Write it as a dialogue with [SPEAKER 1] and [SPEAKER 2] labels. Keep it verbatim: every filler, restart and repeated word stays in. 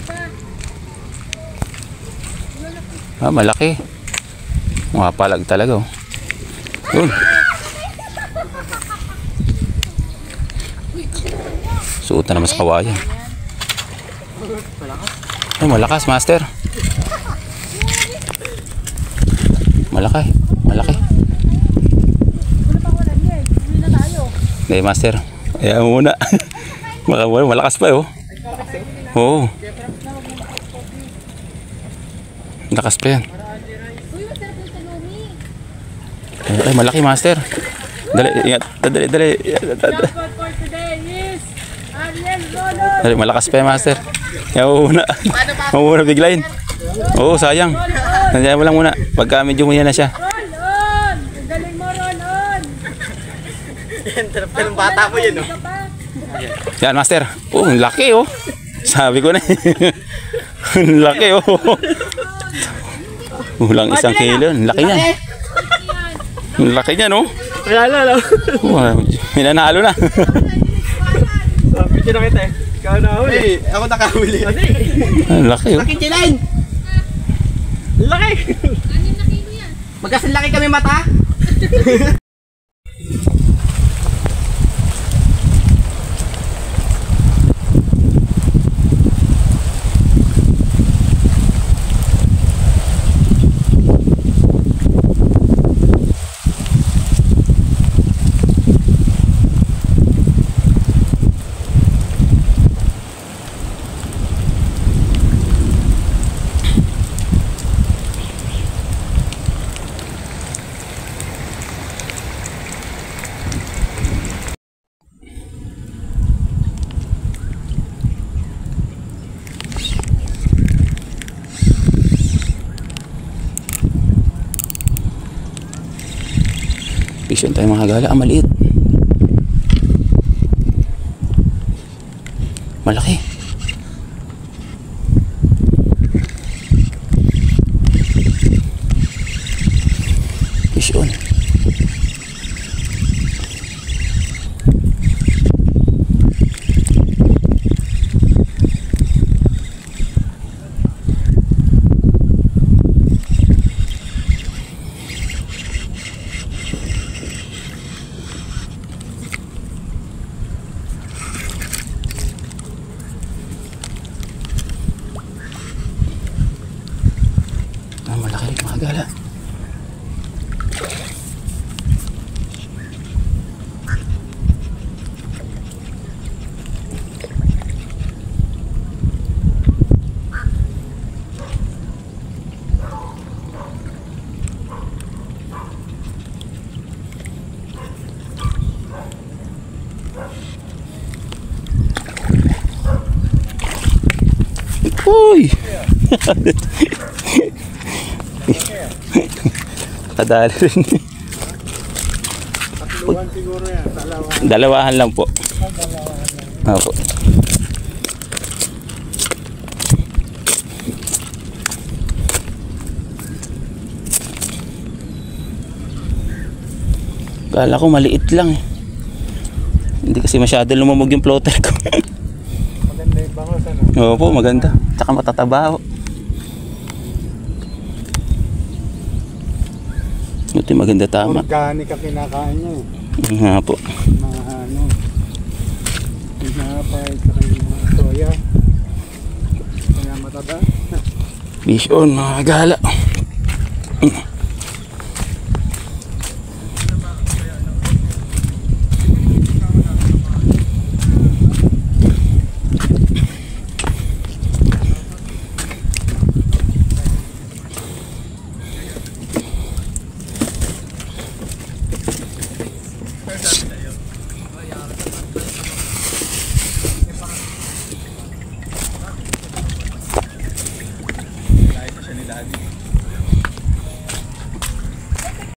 [SPEAKER 1] Ah, malaki. Mapalag talaga oh. Yun. Suot na naman sa kawayan. Ay, malakas, master. Malaki. Malaki. Hindi, master. Ayan muna. Malakas pa oh. Oo. Lakas pa yan. Ay, malaki, master. Dali, ingat. Dali, dali. Dali, malakas pa yan, master. Yan, muna. Muna biglayin. Oo, sayang. Nandiyan mo lang muna. Pagka medyo muna na siya.
[SPEAKER 2] Galing mo, Ron.
[SPEAKER 3] Pero bata mo yun, oh.
[SPEAKER 1] Yan, master. Oh, ang laki, oh. Sabi ko na. Ang laki, oh. Ulang isang kilo. Ang laki niyan. Ang laki niyan, oh.
[SPEAKER 3] Wala na, no?
[SPEAKER 1] Oh, may nanalo na.
[SPEAKER 3] Picture na kita, eh. Ikaw nakahuli. Hey, ako nakahuli.
[SPEAKER 1] Ang laki, oh.
[SPEAKER 3] Laki, Chilain. Laki.
[SPEAKER 2] Anim na kilo yan.
[SPEAKER 3] Magkasalaki kami mata.
[SPEAKER 1] Pisyon tayo mga gala. Ah, maliit. Malaki. Pisyon. Malaki mga gala. Uy! Kadali rin.
[SPEAKER 3] Tatluhan siguro yan. Dalawahan.
[SPEAKER 1] Dalawahan lang po. Opo. Kala ko maliit lang eh. Hindi kasi masyado lumamog yung floater ko.
[SPEAKER 3] Maganda yung bangos, ano?
[SPEAKER 1] Opo, maganda. Tsaka matataba. Ito maganda, tama.
[SPEAKER 3] Organic ang kinakain niya eh.
[SPEAKER 1] Nga po.
[SPEAKER 3] Mga ano, pinapay, saka yung mga soya. Kaya mataba.
[SPEAKER 1] Fish on mga gala.